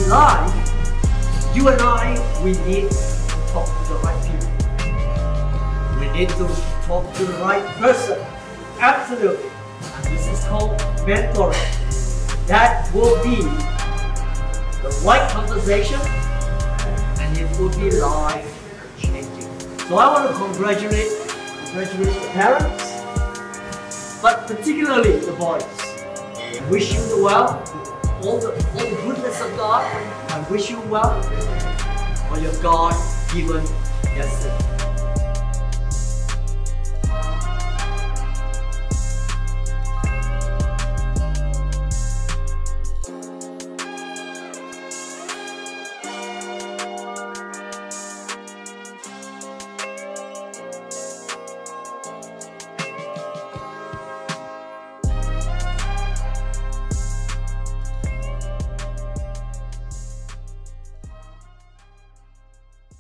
life, you and I, we need to talk to the right people. We need to talk to the right person. Absolutely. And this is called mentoring. That will be the right conversation, and it will be life changing. So I want to congratulate the parents, but particularly the boys. I wish you the well, all the goodness of God. I wish you well for your God-given destiny.